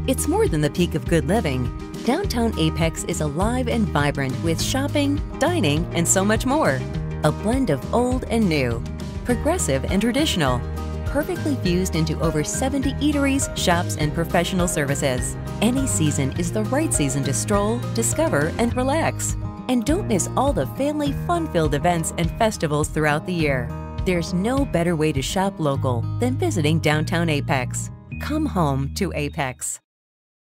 It's more than the peak of good living. Downtown Apex is alive and vibrant with shopping, dining, and so much more. A blend of old and new, progressive and traditional, perfectly fused into over 70 eateries, shops, and professional services. Any season is the right season to stroll, discover, and relax. And don't miss all the family fun-filled events and festivals throughout the year. There's no better way to shop local than visiting Downtown Apex. Come home to Apex.